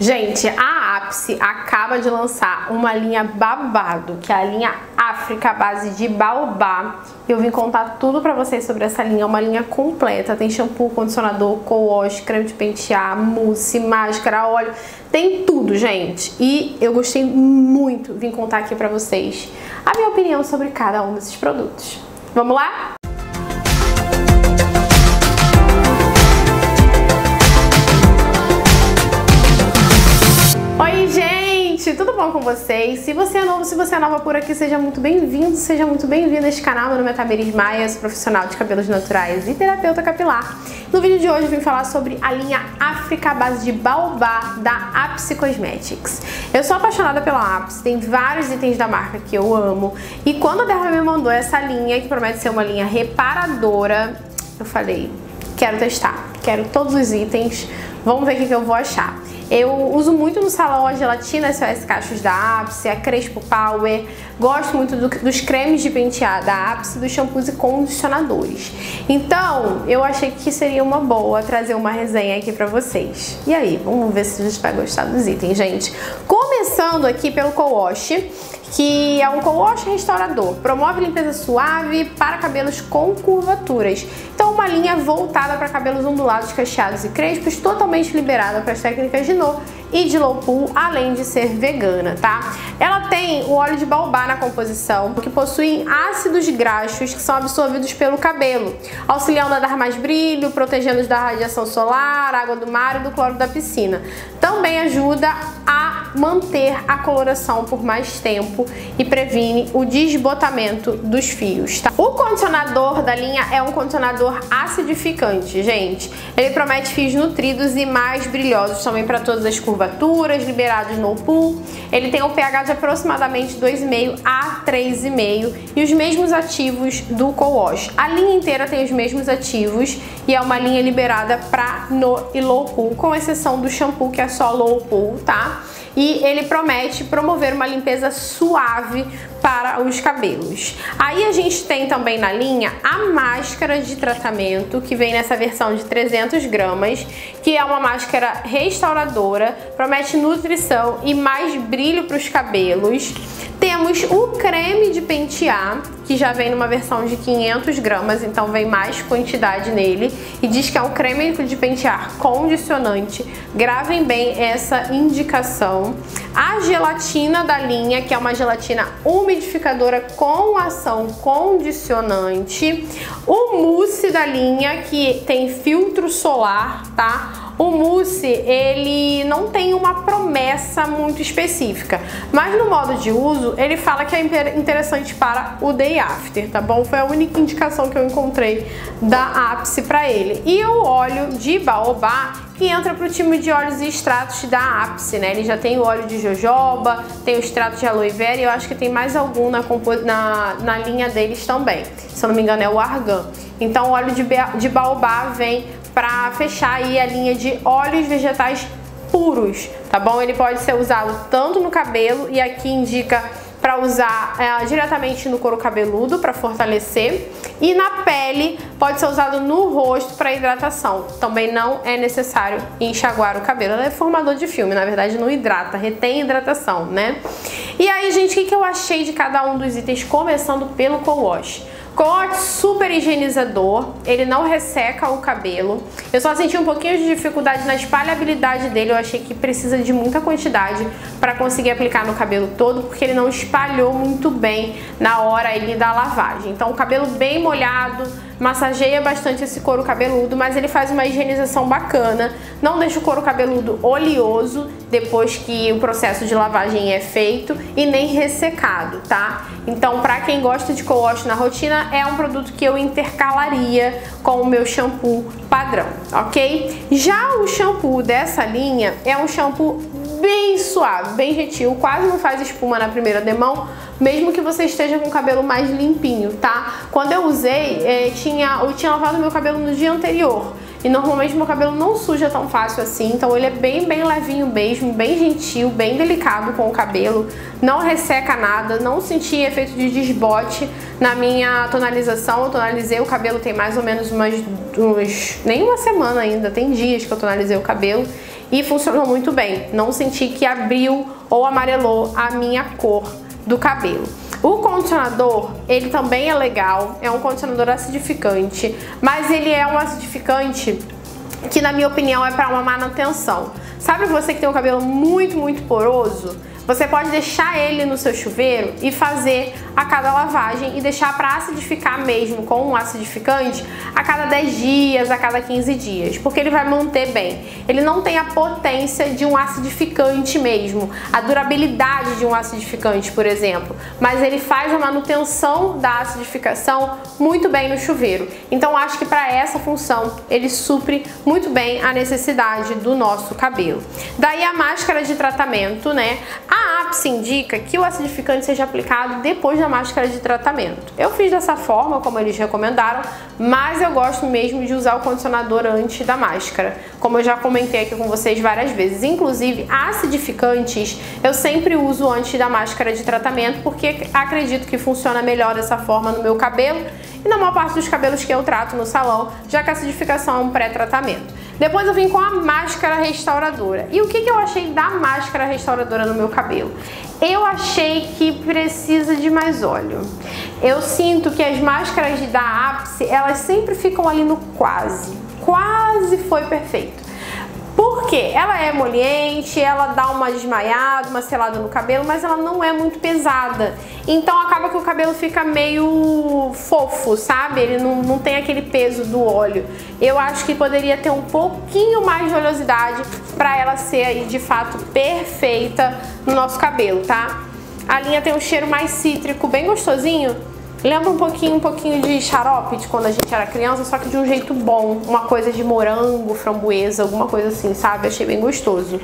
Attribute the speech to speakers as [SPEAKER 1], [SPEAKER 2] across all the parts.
[SPEAKER 1] Gente, a Ápice acaba de lançar uma linha babado, que é a linha África à base de baobá. Eu vim contar tudo pra vocês sobre essa linha, é uma linha completa. Tem shampoo, condicionador, co-wash, creme de pentear, mousse, máscara, óleo. Tem tudo, gente. E eu gostei muito, vim contar aqui pra vocês a minha opinião sobre cada um desses produtos. Vamos lá? Oi, gente! Tudo bom com vocês? Se você é novo, se você é nova por aqui, seja muito bem-vindo, seja muito bem-vinda a este canal. Meu nome é Tamiris Maia, sou profissional de cabelos naturais e terapeuta capilar. No vídeo de hoje eu vim falar sobre a linha África à base de baobá da Ápice Cosmetics. Eu sou apaixonada pela Ápice, tem vários itens da marca que eu amo. E quando a Derma me mandou essa linha, que promete ser uma linha reparadora, eu falei, quero testar, quero todos os itens, vamos ver o que eu vou achar. Eu uso muito no salão a gelatina SOS Cachos da Ápice, a Crespo Power, gosto muito dos cremes de pentear da Ápice, dos shampoos e condicionadores. Então, eu achei que seria uma boa trazer uma resenha aqui pra vocês. E aí, vamos ver se a gente vai gostar dos itens, gente. Começando aqui pelo co-wash, que é um co-wash restaurador, promove limpeza suave para cabelos com curvaturas. Então, uma linha voltada para cabelos ondulados, cacheados e crespos, totalmente liberada para as técnicas de no e de low pool, além de ser vegana, tá? Ela tem o óleo de baobá na composição, que possui ácidos graxos que são absorvidos pelo cabelo, auxiliando a dar mais brilho, protegendo-os da radiação solar, água do mar e do cloro da piscina. Também ajuda a manter a coloração por mais tempo e previne o desbotamento dos fios, tá? O condicionador da linha é um condicionador acidificante, gente. Ele promete fios nutridos e mais brilhosos também para todas as curvaturas, liberados no pool. Ele tem um pH de aproximadamente 2,5 a 3,5 e os mesmos ativos do co-wash. A linha inteira tem os mesmos ativos e é uma linha liberada para no e low pool, com exceção do shampoo, que é só low pool, tá? E ele promete promover uma limpeza suave para os cabelos. Aí a gente tem também na linha a máscara de tratamento, que vem nessa versão de 300 gramas, que é uma máscara restauradora, promete nutrição e mais brilho para os cabelos. Temos o creme de pentear, que já vem numa versão de 500 gramas, então vem mais quantidade nele, e diz que é um creme de pentear condicionante. Gravem bem essa indicação. A gelatina da linha, que é uma gelatina umidificadora com ação condicionante. O mousse da linha, que tem filtro solar, tá? O mousse, ele não tem uma promessa muito específica, mas no modo de uso, ele fala que é interessante para o day after, tá bom? Foi a única indicação que eu encontrei da Ápice para ele. E o óleo de baobá, que entra para o time de óleos e extratos da Ápice, né? Ele já tem o óleo de jojoba, tem o extrato de aloe vera e eu acho que tem mais algum na linha deles também. Se eu não me engano é o argan. Então o óleo de baobá vem para fechar aí a linha de óleos vegetais puros, tá bom? Ele pode ser usado tanto no cabelo, e aqui indica para usar diretamente no couro cabeludo para fortalecer, e na pele pode ser usado no rosto para hidratação. Também não é necessário enxaguar o cabelo, ele é formador de filme, na verdade não hidrata, retém hidratação, né? E aí, gente, o que eu achei de cada um dos itens, começando pelo co-wash? Co-wash super higienizador, ele não resseca o cabelo. Eu só senti um pouquinho de dificuldade na espalhabilidade dele, eu achei que precisa de muita quantidade para conseguir aplicar no cabelo todo, porque ele não espalhou muito bem na hora ali da lavagem. Então o cabelo bem molhado, massageia bastante esse couro cabeludo, mas ele faz uma higienização bacana, não deixa o couro cabeludo oleoso depois que o processo de lavagem é feito e nem ressecado, tá? Então, pra quem gosta de co-wash na rotina, é um produto que eu intercalaria com o meu shampoo padrão, ok? Já o shampoo dessa linha é um shampoo bem suave, bem gentil, quase não faz espuma na primeira demão, mesmo que você esteja com o cabelo mais limpinho, tá? Quando eu usei, eu tinha lavado meu cabelo no dia anterior. E normalmente meu cabelo não suja tão fácil assim, então ele é bem levinho mesmo, bem gentil, bem delicado com o cabelo, não resseca nada, não senti efeito de desbote na minha tonalização. Eu tonalizei o cabelo tem mais ou menos nem uma semana ainda, tem dias que eu tonalizei o cabelo, e funcionou muito bem. Não senti que abriu ou amarelou a minha cor do cabelo. O condicionador, ele também é legal, é um condicionador acidificante, mas ele é um acidificante que, na minha opinião, é para uma manutenção. Sabe você que tem um cabelo muito poroso? Você pode deixar ele no seu chuveiro e fazer a cada lavagem e deixar para acidificar mesmo com um acidificante a cada 10 dias, a cada 15 dias, porque ele vai manter bem. Ele não tem a potência de um acidificante mesmo, a durabilidade de um acidificante, por exemplo, mas ele faz a manutenção da acidificação muito bem no chuveiro. Então acho que para essa função ele supre muito bem a necessidade do nosso cabelo. Daí a máscara de tratamento, né? A ápice indica que o acidificante seja aplicado depois da máscara de tratamento. Eu fiz dessa forma, como eles recomendaram, mas eu gosto mesmo de usar o condicionador antes da máscara, como eu já comentei aqui com vocês várias vezes. Inclusive, acidificantes eu sempre uso antes da máscara de tratamento, porque acredito que funciona melhor dessa forma no meu cabelo e na maior parte dos cabelos que eu trato no salão, já que a acidificação é um pré-tratamento. Depois eu vim com a máscara restauradora. E o que eu achei da máscara restauradora no meu cabelo? Eu achei que precisa de mais óleo. Eu sinto que as máscaras da ápice, elas sempre ficam ali no quase. Quase foi perfeito. Por quê? Ela é emoliente, ela dá uma desmaiada, uma selada no cabelo, mas ela não é muito pesada. Então acaba que o cabelo fica meio fofo, sabe? Ele não tem aquele peso do óleo. Eu acho que poderia ter um pouquinho mais de oleosidade para ela ser aí de fato perfeita no nosso cabelo, tá? A linha tem um cheiro mais cítrico, bem gostosinho. Lembra um pouquinho de xarope de quando a gente era criança, só que de um jeito bom. Uma coisa de morango, framboesa, alguma coisa assim, sabe? Achei bem gostoso.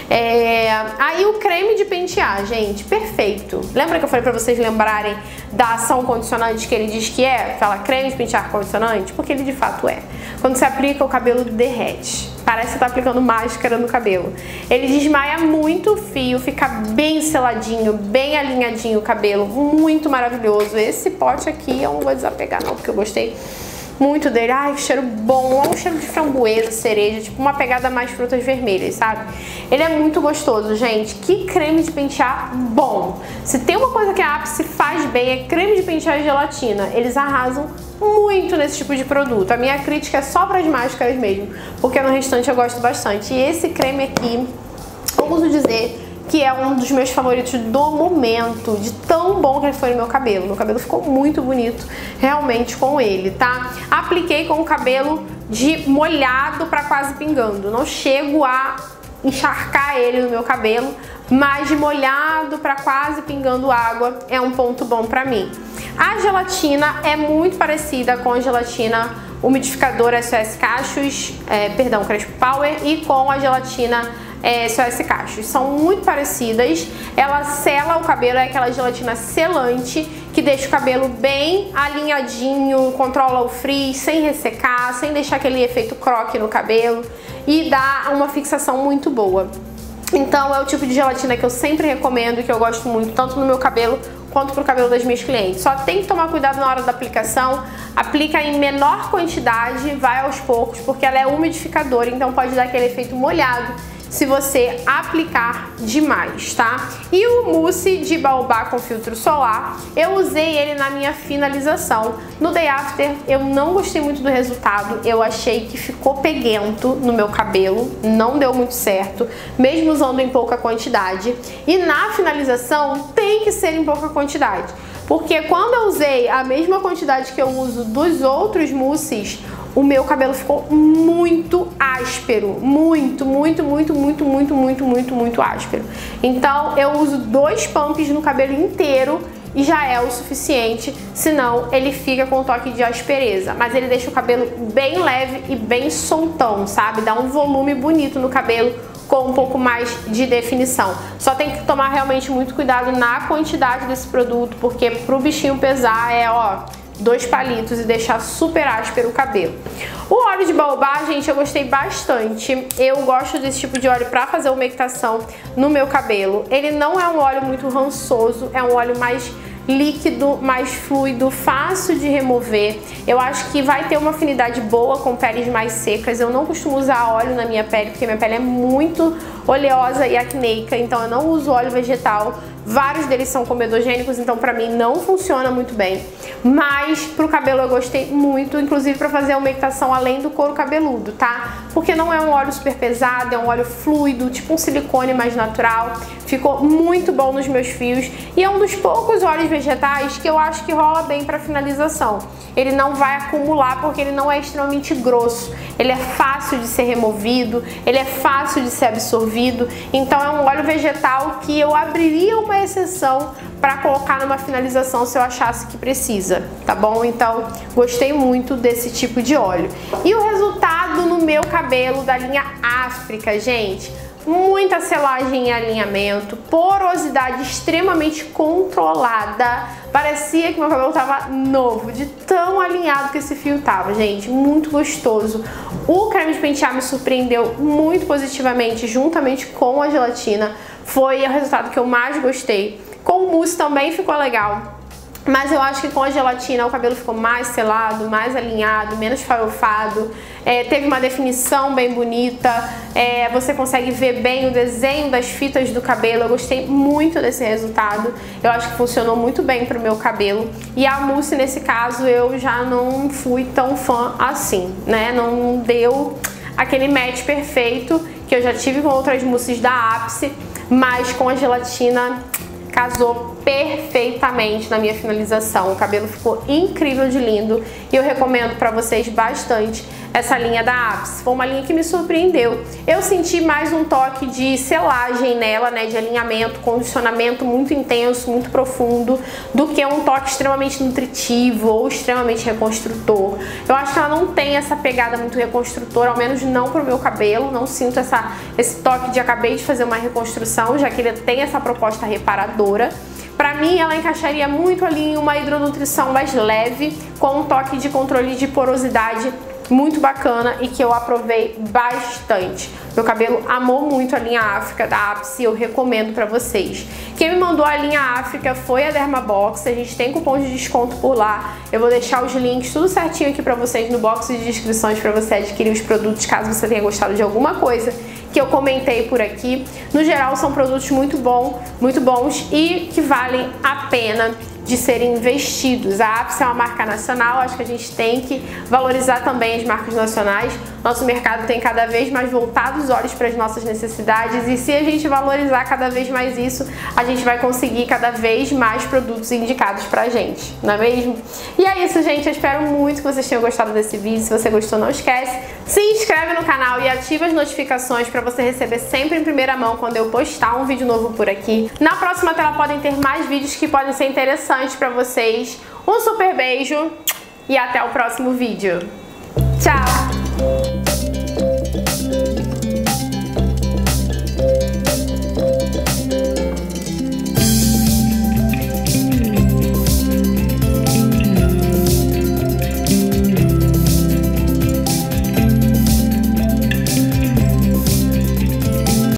[SPEAKER 1] Aí o creme de pentear, gente, perfeito. Lembra que eu falei pra vocês lembrarem da ação condicionante que ele diz que é? Fala creme de pentear condicionante? Porque ele de fato é. Quando você aplica, o cabelo derrete. Parece que tá aplicando máscara no cabelo. Ele desmaia muito o fio, fica bem seladinho, bem alinhadinho o cabelo, muito maravilhoso. Esse pote aqui eu não vou desapegar não, porque eu gostei muito dele. Ai, que cheiro bom, é um cheiro de framboesa, cereja, tipo uma pegada mais frutas vermelhas, sabe? Ele é muito gostoso, gente. Que creme de pentear bom. Se tem uma coisa que a ápice faz bem, é creme de pentear e gelatina. Eles arrasam muito nesse tipo de produto. A minha crítica é só para as máscaras mesmo, porque no restante eu gosto bastante. E esse creme aqui, eu uso dizer que é um dos meus favoritos do momento, de tão bom que ele foi no meu cabelo. Meu cabelo ficou muito bonito realmente com ele, tá? Apliquei com o cabelo de molhado para quase pingando. Não chego a encharcar ele no meu cabelo, mas de molhado para quase pingando água é um ponto bom para mim. A gelatina é muito parecida com a gelatina umidificadora SOS Cachos, Crespo Power, e com a gelatina SOS Cachos. São muito parecidas. Ela sela o cabelo, é aquela gelatina selante que deixa o cabelo bem alinhadinho, controla o frizz sem ressecar, sem deixar aquele efeito croque no cabelo e dá uma fixação muito boa. Então é o tipo de gelatina que eu sempre recomendo e que eu gosto muito, tanto no meu cabelo quanto pro cabelo das minhas clientes. Só tem que tomar cuidado na hora da aplicação, aplica em menor quantidade, vai aos poucos, porque ela é umidificadora, então pode dar aquele efeito molhado se você aplicar demais, tá? E o mousse de baobá com filtro solar, eu usei ele na minha finalização. No day after eu não gostei muito do resultado, eu achei que ficou peguento no meu cabelo, não deu muito certo, mesmo usando em pouca quantidade. E na finalização tem que ser em pouca quantidade, porque quando eu usei a mesma quantidade que eu uso dos outros mousses, o meu cabelo ficou muito áspero, muito áspero. Então eu uso 2 pumps no cabelo inteiro e já é o suficiente, senão ele fica com um toque de aspereza, mas ele deixa o cabelo bem leve e bem soltão, sabe? Dá um volume bonito no cabelo com um pouco mais de definição. Só tem que tomar realmente muito cuidado na quantidade desse produto, porque pro bichinho pesar 2 palitos e deixar super áspero o cabelo. O óleo de baobá, gente, eu gostei bastante. Eu gosto desse tipo de óleo pra fazer umectação no meu cabelo. Ele não é um óleo muito rançoso, é um óleo mais líquido, mais fluido, fácil de remover. Eu acho que vai ter uma afinidade boa com peles mais secas. Eu não costumo usar óleo na minha pele, porque minha pele é muito oleosa e acneica, então eu não uso óleo vegetal. Vários deles são comedogênicos, então pra mim não funciona muito bem. Mas pro cabelo eu gostei muito, inclusive pra fazer a umectação além do couro cabeludo, tá? Porque não é um óleo super pesado, é um óleo fluido, tipo um silicone mais natural. Ficou muito bom nos meus fios e é um dos poucos óleos vegetais que eu acho que rola bem pra finalização. Ele não vai acumular porque ele não é extremamente grosso. Ele é fácil de ser removido, ele é fácil de ser absorvido. Então é um óleo vegetal que eu abriria uma exceção para colocar numa finalização se eu achasse que precisa, tá bom? Então gostei muito desse tipo de óleo. E o resultado no meu cabelo da linha África, gente? Muita selagem em alinhamento, porosidade extremamente controlada. Parecia que meu cabelo tava novo, de tão alinhado que esse fio tava, gente. Muito gostoso. O creme de pentear me surpreendeu muito positivamente, juntamente com a gelatina. Foi o resultado que eu mais gostei. Com o mousse também ficou legal. Mas eu acho que com a gelatina o cabelo ficou mais selado, mais alinhado, menos farofado. Teve uma definição bem bonita. Você consegue ver bem o desenho das fitas do cabelo. Eu gostei muito desse resultado. Eu acho que funcionou muito bem pro meu cabelo. E a mousse, nesse caso, eu já não fui tão fã assim, né? Não deu aquele match perfeito que eu já tive com outras mousses da Ápice. Mas com a gelatina casou perfeitamente na minha finalização. O cabelo ficou incrível de lindo e eu recomendo pra vocês bastante essa linha da Ápice. Foi uma linha que me surpreendeu. Eu senti mais um toque de selagem nela, né, de alinhamento, condicionamento muito intenso, muito profundo, do que um toque extremamente nutritivo ou extremamente reconstrutor. Eu acho que ela não tem essa pegada muito reconstrutora, ao menos não pro meu cabelo. Não sinto esse toque de acabei de fazer uma reconstrução, já que ele tem essa proposta reparadora. Pra mim, ela encaixaria muito ali em uma hidronutrição mais leve, com um toque de controle de porosidade muito bacana e que eu aprovei bastante. Meu cabelo amou muito a linha África da Ápice, eu recomendo pra vocês. Quem me mandou a linha África foi a Dermabox, a gente tem cupom de desconto por lá. Eu vou deixar os links tudo certinho aqui pra vocês no box de descrições pra você adquirir os produtos, caso você tenha gostado de alguma coisa que eu comentei por aqui. No geral, são produtos muito bons e que valem a pena de serem investidos. A Ápice é uma marca nacional, acho que a gente tem que valorizar também as marcas nacionais. Nosso mercado tem cada vez mais voltado os olhos para as nossas necessidades e se a gente valorizar cada vez mais isso, a gente vai conseguir cada vez mais produtos indicados pra gente, não é mesmo? E é isso, gente, eu espero muito que vocês tenham gostado desse vídeo. Se você gostou, não esquece, se inscreve no canal e ativa as notificações para você receber sempre em primeira mão quando eu postar um vídeo novo por aqui. Na próxima tela podem ter mais vídeos que podem ser interessantes para vocês. Um super beijo e até o próximo vídeo. Tchau!